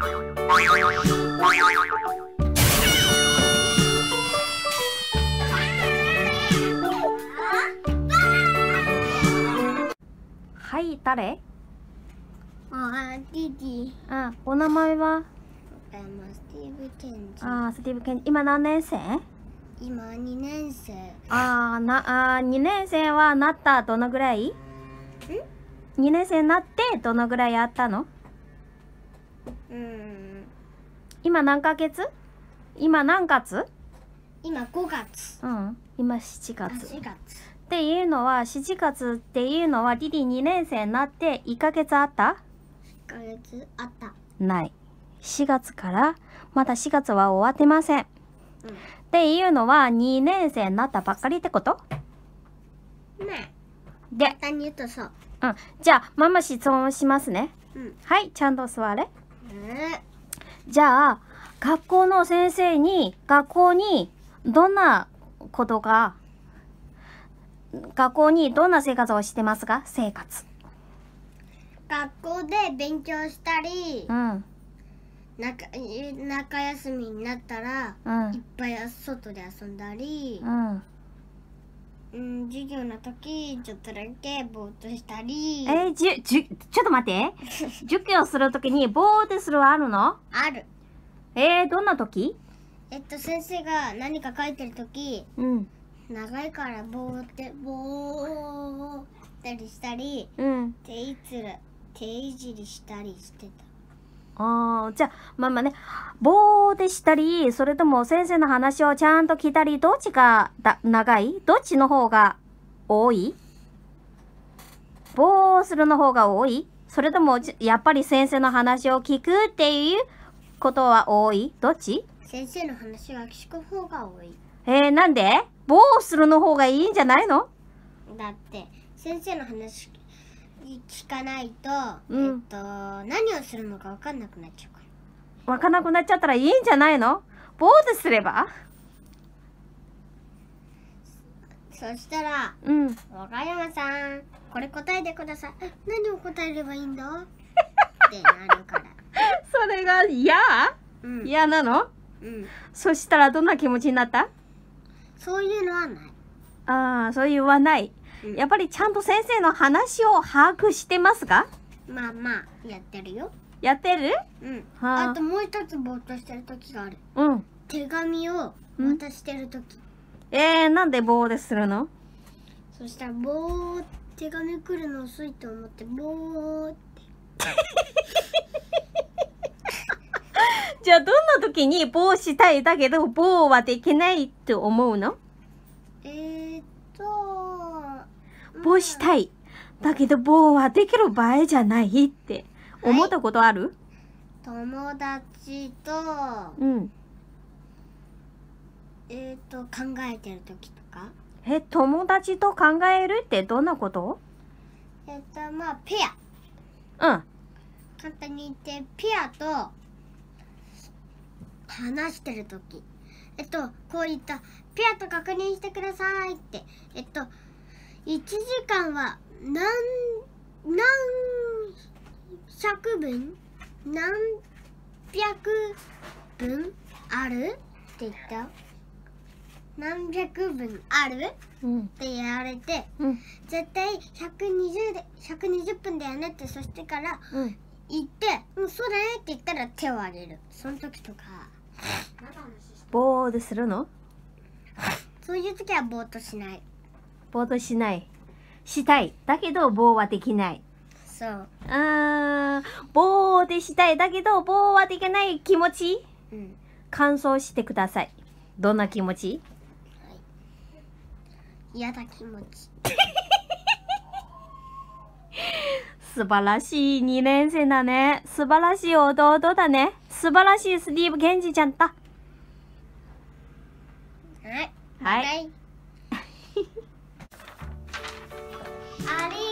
はい、誰？ ディディ。 お名前は？ スティーブ・ケンジ。 スティーブ・ケンジ。今何年生？ 今2年生。 2年生はなったどのぐらい？2年生になってどのぐらいあったの？今何ヶ月？今何月？ 今5月。 今7月。 4月。 っていうのは、7月っていうのは、リリー2年生になって1ヶ月あった？ 1ヶ月あった。 ない。4月から、まだ4月は終わってません。っていうのは、2年生になったばっかりってこと？ ねえ。 で、 簡単に言うとそう。 じゃあ、ママ質問しますね。はい、ちゃんと座れ。じゃあ、学校の先生に、学校にどんな生活をしてますか？生活。 学校で勉強したり、中休みになったら、いっぱい外で遊んだり、授業の時ちょっとだけぼーっとしたり。 ちょっと待って。授業するときにぼーってするあるの？ ある。 どんな時？ 先生が何か書いてる時、長いからぼーったりしたり、手いじりしたりしてた。 じゃあ、ママね、ぼーでしたり、それとも先生の話をちゃんと聞いたり、どっちが長い？どっちの方が多い？ぼーするの方が多い？それとも、やっぱり先生の話を聞くっていうことは多い？どっち？ 先生の話は聞く方が多い。 なんで？ぼーするの方がいいんじゃないの？ だって、先生の話聞かないと、何をするのか分かんなくなっちゃうから。 分かんなくなっちゃったらいいんじゃないの？ぼーですれば？ そしたら、若山さん、これ答えてください。何を答えればいいんだってなるから。 それが嫌？嫌なの？そしたらどんな気持ちになった？ そういうのはない。 そういうのはない。やっぱりちゃんと先生の話を把握してますか？ まあまあ、やってるよ。 やってる？ あともう一つぼーっとしてる時がある。手紙を渡してる時。 なんでぼーでするの？ そしたら手紙来るの遅いと思ってぼーって。 じゃあどんな時にぼーしたいだけどぼーはできないって思うの？ぼーしたいだけどぼーはできる場合じゃないって思ったことある？ 友達と考えてる時とか。 友達と考えるってどんなこと？ まあペア。簡単に言ってペアと話してる時。こういったペアと確認してくださいって。1時間は何百分何百分あるって言った。何百分あるって言われて、絶対120分だよねって、そしてから言って、そうだねって言ったら手を挙げる。その時とかぼーでするの？ そういう時はぼーっとしない。 ぼーっとしない。したい。だけどぼーはできない。 そう。 ぼーでしたい。だけどぼーはできない気持ち？感想してください。どんな気持ち？ 嫌な気持ち。 素晴らしい2年生だね。素晴らしい弟だね。素晴らしいスティーブ・ケンジちゃんだ。 はい。 あり